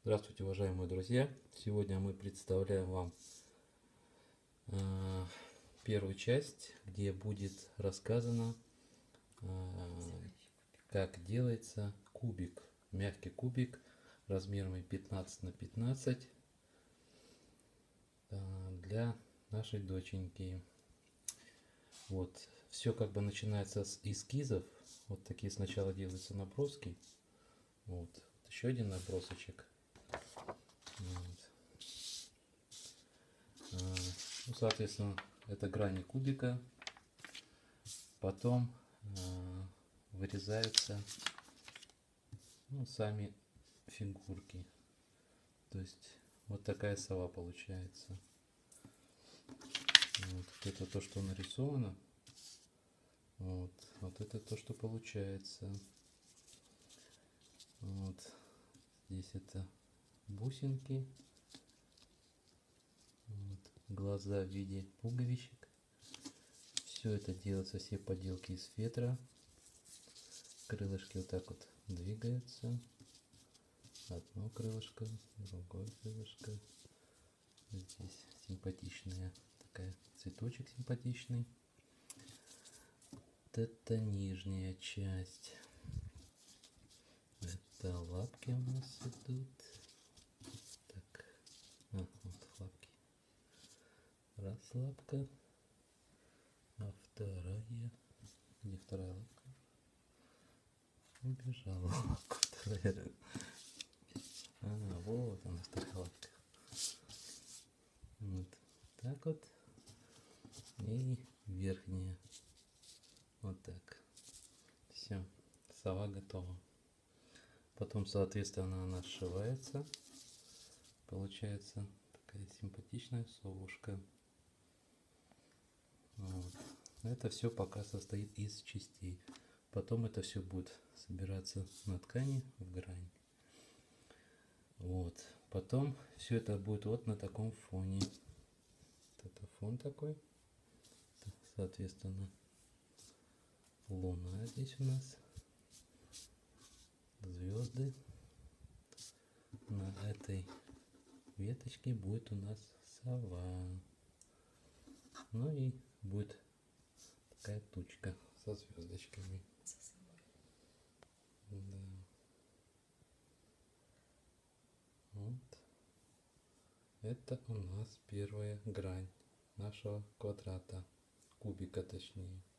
Здравствуйте, уважаемые друзья! Сегодня мы представляем вам первую часть, где будет рассказано, как делается кубик, мягкий кубик размером 15 на 15 для нашей доченьки. Вот, все как бы начинается с эскизов. Вот такие сначала делаются наброски. Вот, еще один набросочек. Вот. Ну, соответственно, это грани кубика. Потом вырезаются сами фигурки. То есть вот такая сова получается. Вот это то, что нарисовано. Вот это то, что получается. Вот здесь это бусинки. Вот, глаза в виде пуговичек. Все это делается, все поделки из фетра. Крылышки вот так вот двигаются. Одно крылышко, другое крылышко. Здесь симпатичная такая цветочек симпатичный. Вот это нижняя часть. Это лапки у нас идут. Так, вот лапки. Раз лапка, а вторая. Где вторая лапка? Убежала лапка вторая. Вот она, вторая лапка. Вот так вот. И верхняя. Вот так. Все. Сова готова. Потом, соответственно, она сшивается. Получается такая симпатичная совушка. Вот. Это все пока состоит из частей. Потом это все будет собираться на ткани в грань. Вот. Потом все это будет вот на таком фоне. Вот это фон такой. Соответственно, луна здесь у нас. Звезды. На этой веточке будет у нас сова. Ну и будет такая тучка со звездочками. Да. Вот. Это у нас первая грань нашего квадрата, кубика точнее.